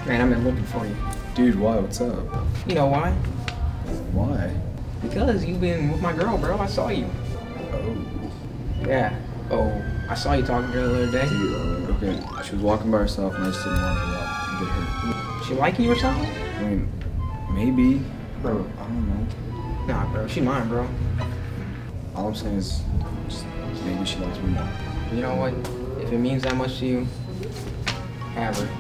Man, I've been looking for you. Dude, why? What's up? You know why? Why? Because you've been with my girl, bro. I saw you. Oh. Yeah. Oh, I saw you talking to her the other day. Dude, okay. She was walking by herself and I just didn't want to go out and get hurt. She like you or something? I mean, maybe. Bro, I don't know. Nah, bro. She mine, bro. All I'm saying is, just maybe she likes me more. You know what? If it means that much to you, have her.